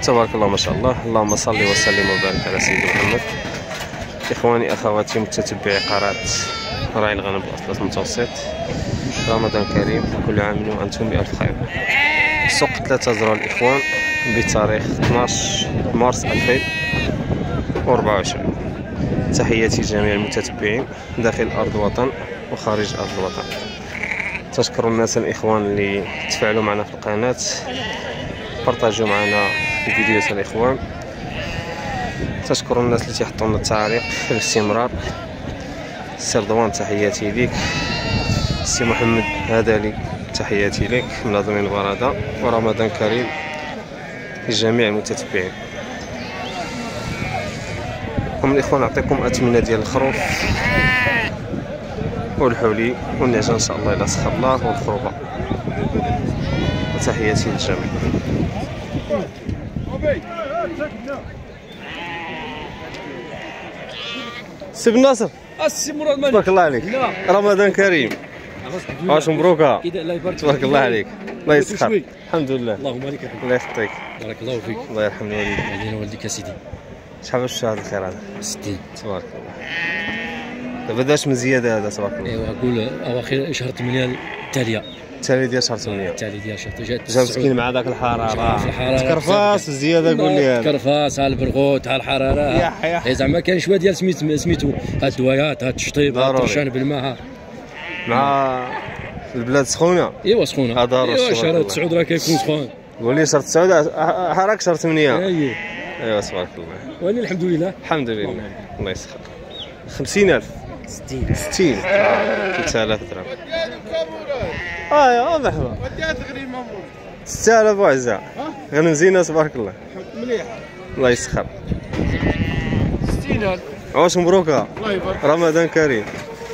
تبارك الله ما شاء الله. اللهم صل وسلم وبارك على سيدنا محمد. اخواني اخواتي متتبعي قناه راعي الغنم بالاطلس المتوسط، رمضان كريم، كل عام وانتم بالف خير. سوق 3 زرع الاخوان بتاريخ 12 مارس 2024. تحياتي جميع المتتبعين داخل ارض الوطن وخارج ارض الوطن. تشكر الناس الاخوان اللي تفاعلوا معنا في القناه، بارطاجيو معنا الفيديوهات الاخوان. تشكر الناس اللي تيحطوا لنا التعاليق باستمرار. سي رضوان تحياتي ليك، سي محمد هذالي تحياتي لك من ضمن البرادة، ورمضان كريم لجميع المتتبعين. هم الاخوان نعطيكم اثمنه ديال الخروف والحولي والنعجه ان شاء الله الى سخر الله والخروبه، وتحياتي للجميع. سي بن ناصر السي مراد مالك، تبارك الله عليك، رمضان كريم، واش مبروكه، تبارك الله عليك، الله يسخر. الحمد لله، اللهم بارك فيك، الله يخطيك، بارك الله فيك، الله يرحم والديك. علينا والديك اسيدي. شحال باش هذا الخير هذا؟ 60. تبارك الله. دابا داش من زياده هذا تبارك الله. ايوا قول اواخر شهر 8 التاليه، التالي ديال شهر 8، التالي ديال شهر جا مسكين مع ذاك الحراره، تكرفاس الزياده قول لي هذا تكرفاس، ها البرغوث، ها الحراره، يا زعما كاين شويه ديال سميتو هاد الدوايات، هاد التشطيب، هاد الطرشان بالماء مع البلاد سخونه. ايوا سخونه، ايوا شهر 9 راه كيكون سخون. قول لي شهر 9 حراك شهر 8. ايوا تبارك الله. ولكن الحمد لله، الحمد لله، الله يسخر. 50,000 60 3000 درهم. يا مرحبا. وديها تغريمه 6000 وعزة غنم زينه تبارك الله. مليح، الله يسخر. 60,000. عوش مبروكه، الله يبارك، رمضان كريم،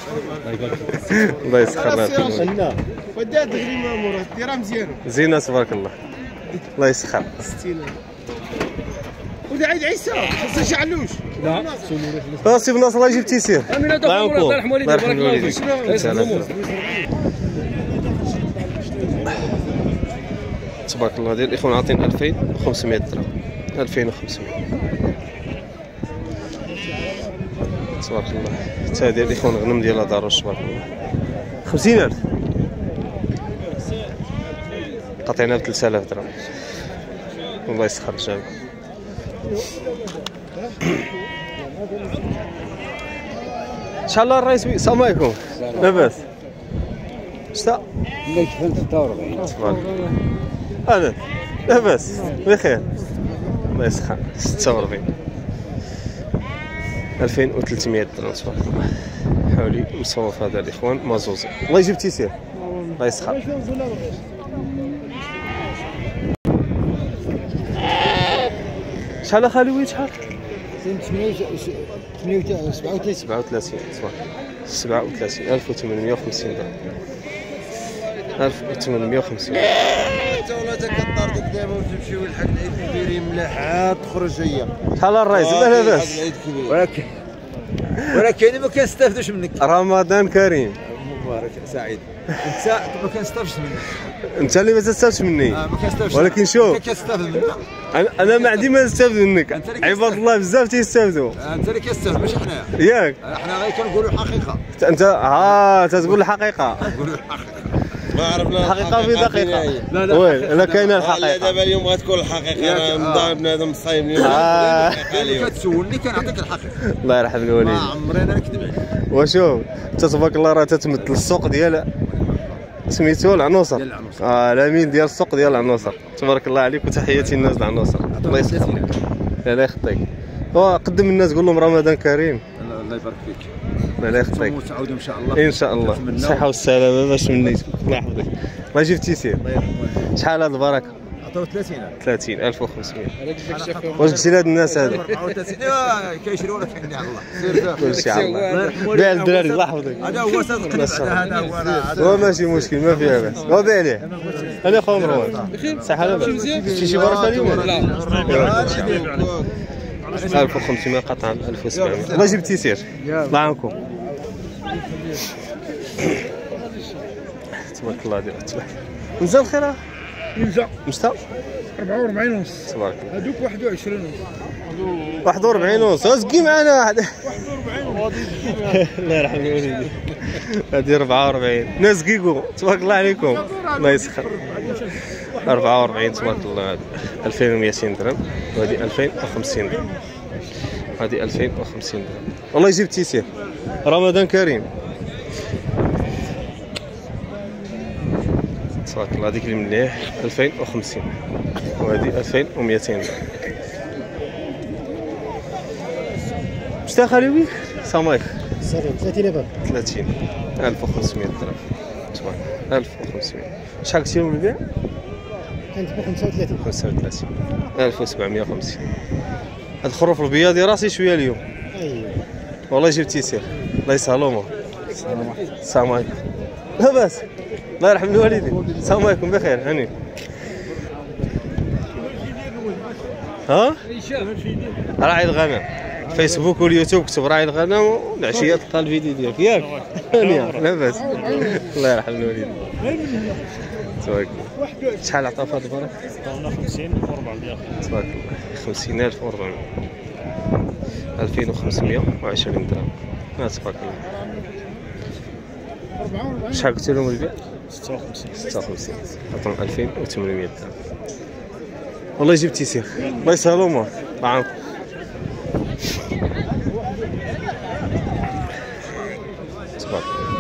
الله يسخر. وديها تغريمه مراد، ديرها مزيانه زينه تبارك الله، الله يسخر. 60,000. ودي عيد عيسى خاصها شي علوش. لا سي بن ناصر الله يجيب تيسير. امين هذا الله يرحم والديك، بارك الله فيك. تبارك الله. ديال الاخوان عاطين 2500 درهم، 2500 تبارك الله. حتى ديال الاخوان غنم ديال داروش تبارك الله. 50,000 قطعنا ب 3000 درهم، الله يسخر الجميع. شحال الله الرئيس؟ السلام عليكم، لاباس؟ شتا؟ الله يشفى 46. تبارك الله. اهلا، لاباس؟ بخير، الله يسخر. 46 2300 درهم تبارك الله. حولي مصروف هذا الاخوان مازوزي، الله يجيب تيسير، الله يسخر. شحال اخالي؟ شحال؟ 37 37 37 1850 درهم، 1850. انت ولا تكثر قدامه وتمشي والحق العيد كبير ملاح عاد تخرج هي. شحال الرئيس؟ لا لاباس، ولكن ما كنستافدوش منك. رمضان كريم، مبارك سعيد. انت ما كنستافدش منك، انت اللي ما تستافدش مني. ما كنستافدش، ولكن شوف، انت كتستافد منك. انا ما عندي ما نستافد منك، عباد الله بزاف تيستافدوا. انت اللي كتستافد ماشي حنايا، ياك حنا غير كنقولوا حقيقه. انت تتقول الحقيقه. نقولوا الحقيقه، ما عرفنا الحقيقه في دقيقه. لا وين انا كاينه الحقيقه. دابا اليوم غتكون الحقيقه، انا مضارب بنادم صايب اليوم. كتسولني كنعطيك الحقيقه. الله يرحم الوالدين. ما عمري انا نكذب عليك. وشوف انت تبارك الله راه تتمثل السوق ديال سميتو العنوصر. الامين ديال السوق ديال العنوصر، تبارك الله عليك. وتحياتي للناس العنوصر، الله يسخرك، الله يخطيك. قدم الناس قول لهم رمضان كريم. الله يبارك فيك، الله يخطيك. وتعاودوا ان شاء الله. ان شاء الله الصحه والسلامه باش منيت، الله يحفظك، الله يجيب تيسير. شحال هاد البركه؟ عطاو 30,000. 30,500. واش قلتي لهاد الناس هادو؟ 34. ايوا كيشريو لك عندي على الله. سير كلشي على الله. بيع الدراري، الله يحفظك. هذا هو صدق، هذا هو. هو ماشي مشكل، ما فيها باس. وبيع عليه. انا خويا مروان، صحه لاباس؟ شفتي شي بركه اليوم؟ لا 1500 قطعه 1700. الله يجيب تيسير، الله يعاونكم. تبارك الله. ديال نزل الخير، ينجا مشتا 44 ونص. تبارك الله. هذوك 21 ونص. 41 ونص. زكي معنا واحد. 41. الله يرحم الوالدين. هذه 44. ناس كيكو تبارك الله عليكم. الله يسخر. 44 تبارك الله. 2200 درهم وهذه 2050 درهم. هذه 2050 درهم. والله يجيب التيسير. رمضان كريم. تبارك الله. هذيك اللي مليح 2050 وهذه 2200 درهم. شتا خليوي؟ سامايك 30 لباب. 30 1500 درهم. تبارك 1500. شحال كثير من البيع؟ كانت ب 35. 35 1750. هاد الخروف البياضي راسي شويه اليوم. ايوه والله جبت تيسير. الله يسهلهم. السلام عليكم. لا باس. الله يرحم الوالدين. السلام عليكم بخير هاني. ها؟ راعي الغنم. فيسبوك واليوتيوب كتب راعي الغنم والعشيه تلقى الفيديو ديالك ياك؟ هانيه لاباس. الله يرحم الوالدين. تبارك الله. شحال عطاو في هاد البرك؟ عطاونا 50 و400. تبارك الله. 50400 2520 درهم. تبارك الله. شحال قلت لهم البيع؟ 56. 56 عطاهم 2800 درهم. والله يجيب تيسير. الله يسهلهم معاكم. تبارك الله.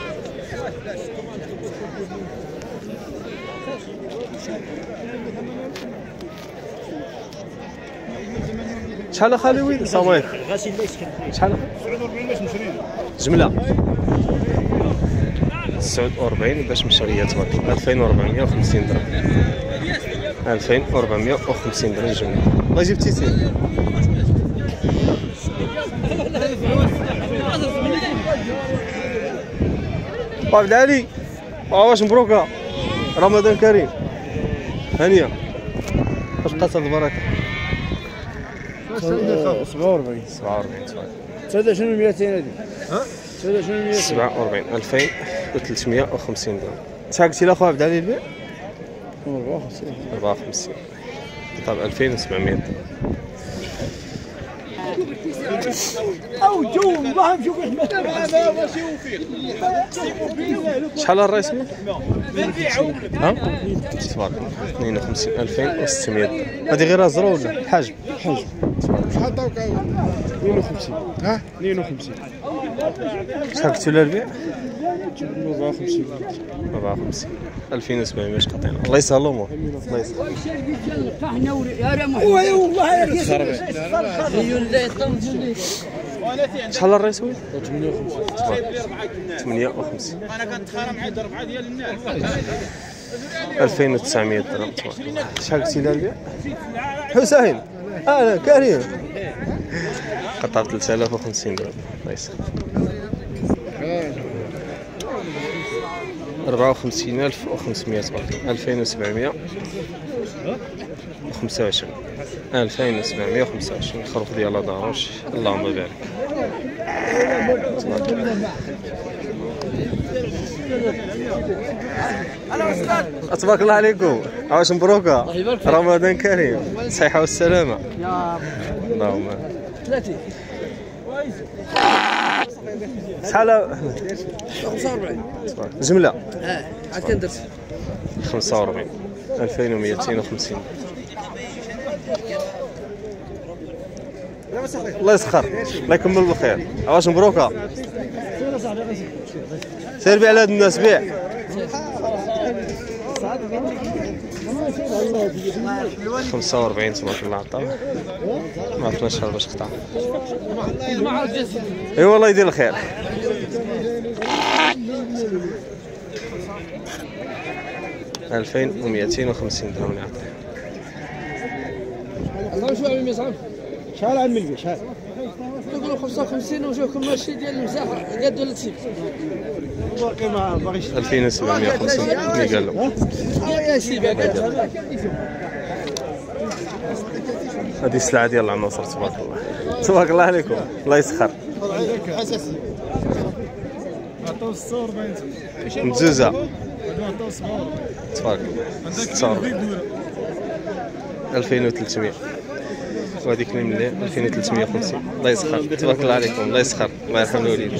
شحال اخالي السلام عليكم. شحال 49 باش نشريها. جمله 49 باش مشاريه تبارك الله. 2450 درهم. 2450 درهم جمله. الله يجيب تيسير. عبد علي واش مبروكه رمضان كريم. هانيه واش بقات هاد البركه؟ 47. 47 تبارك. هذا شنو 200 هذه؟ ها؟ هذا شنو 200؟ 47 2350 درهم. شحال قلتي لاخو عبد علي البيع؟ 54. 54 طيب 2700 درهم. او جو ما نشوف ماشي وفيق. شحال الرئيس ها؟ تبارك الله 52600 درهم. هذه غير زرو ولا حاجب؟ شحال عطاوك؟ 52. ها 52. شحال قلتوا لها البيع؟ 54. 54 2700 قطعنا. الله يسهلهم. الله يسهل. شحال الرئيس هو؟ 58. انا كنتخانق مع 4 ديال الناس. 2900 درهم تبارك الله. شحال قلتي لها البيع؟ حسين انا كريم قطع 3050 درهم. الله يسهل. 54500 تبارك الله. 2725 2725 الخروف ديال داروش. اللهم بارك. تبارك الله. تبارك الله عليكم. عواش مبروكه رمضان كريم. الصحه والسلامه يا رب. اللهم 30 شحال 45 جمله؟ عاد كندرت 45 2250. الله يسخر. الله يكمل بالخير. عواش مبروكه. سير بيع على هاد الناس بيع. خمسة وأربعين تبارك الله عطاه. ما عرفناش شحال باش قطع. اي والله يدير الخير. ألفين ومئتين وخمسين درهم اللي عطاه. شحال عن الملبي شحال؟ تقولوا 55 وجوكم ماشي ديال المساحه قادوا لتسيب. باقي ما باغيش. 2750 اللي قال له. يا سيدي هذه السلعه ديال العناصر تبارك الله. تبارك الله عليكم. الله يسخر. حساسيه. عطاو 46 مزوزه عطاو 47. تبارك الله. 46 2300. وهذيك اللي مليح 2350. الله يسخر، تبارك الله عليكم، الله يسخر، الله يرحم الوالدين.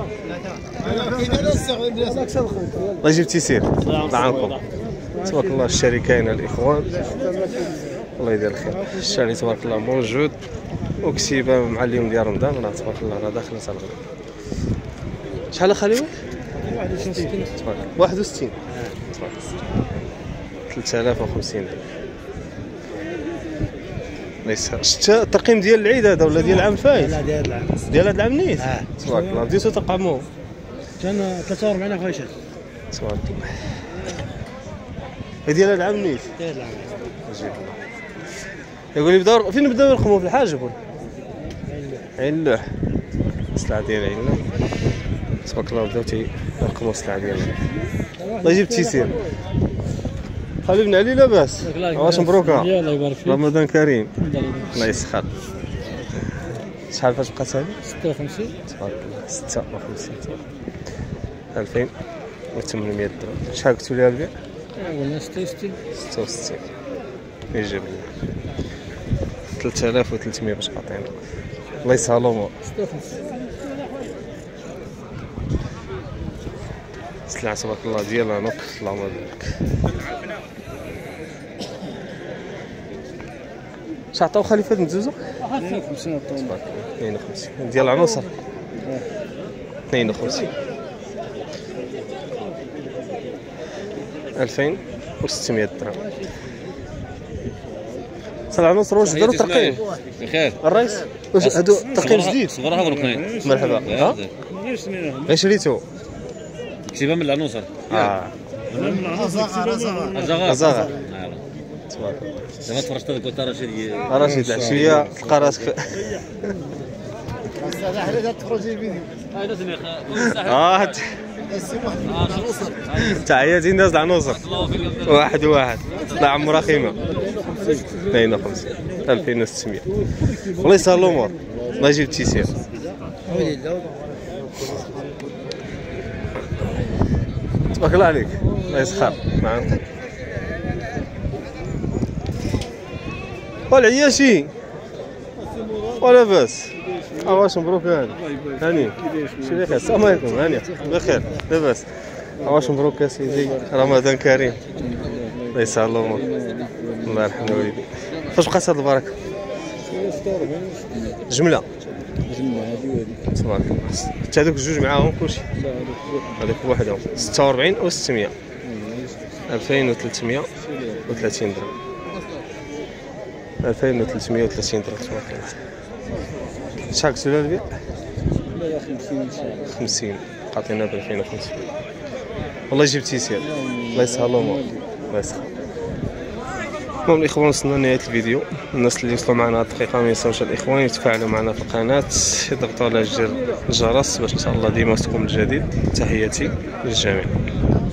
الله يجيب تيسير، الله عنكم. تبارك الله الشاري كاينه الاخوان، الله يدير الخير. الشاري تبارك الله موجود وكتيبه مع اليوم ديال رمضان، راه تبارك الله راه داخله على الغد. شحال اخالي؟ 61. 3050 درهم. الله يسهل. شتا الترقيم ديال العيد هذا ولا ديال العام الفايت؟ لا ديال العام. ديال هذا العام نيت؟ تبارك الله. بديتو ترقموه؟ كان 43 فايشات. تبارك الله. هي ديال هذا العام نيت؟ ديال العام. عجيب. يقول لي بداو فين بداو يرقموا في الحاجب ولا؟ عين اللوح. السلعة ديال عين اللوح. تبارك الله بداو تيرقموا السلعة ديالنا. الله يجيب التيسير. حبيبنا علي لاباس؟ واش مبروكة؟ الله يبارك فيك. رمضان كريم. الله يسخر. شحال فاش بقات هذه؟ 56. تبارك الله 56. 2800 درهم. شحال قلتو لي البيع؟ قلنا 66. 66. يجيب لنا 3300 باش قاطعين. الله يسهل الامور. 56. السلعة تبارك الله ديالها نوك، اللهم بارك. اش عطاو خليفة مزوزة؟ 52 تبارك الله 52 ديال العناصر. 52 2600 درهم. العناصر واش داروا ترقيم؟ بخير. الرئيس واش هادو ترقيم جديد؟ صغرها هذوك اثنين. مرحبا. ها؟ غير شريتو؟ كتيبه من العنوسر. رزاغ. أزاغر. تبارك الله. زعما تفرجت هذاك قلت رشيد. رشيد العشية تلقى راسك هاي لازم تحياتي الناس العناصر. واحد الله عمو رخيمة. 52 2600. الله يسهل الأمور. الله يجيب التيسير. تبارك الله عليك، الله يسخر معاك. والعياشي ولا باس. واش مبروك هاني هاني شي بخير. السلام عليكم. هاني بخير لاباس. واش مبروك يا سيدي، رمضان كريم. الله يسهل الامور، الله يرحم الوالدين. فاش بقات هاد البركه؟ جمله تبارك الله. حتى هذوك الجوج معاهم كلشي؟ هذوك بوحدهم 46 و 600. 2330 درهم. 2330 درهم تبارك الله. شحال قلتو لها البيع؟ 50 عطينا ب 2500. والله يجيب تيسير، الله يسهل الامور، الله يسهل. المهم الاخوان وصلنا لنهايه الفيديو. الناس اللي وصلوا معنا هاد الدقيقه ما ينساوش الاخوان يتفاعلوا معنا في القناه، يضغطوا على زر الجرس باش ان شاء الله ديما يوصلكم الجديد. تحياتي للجميع.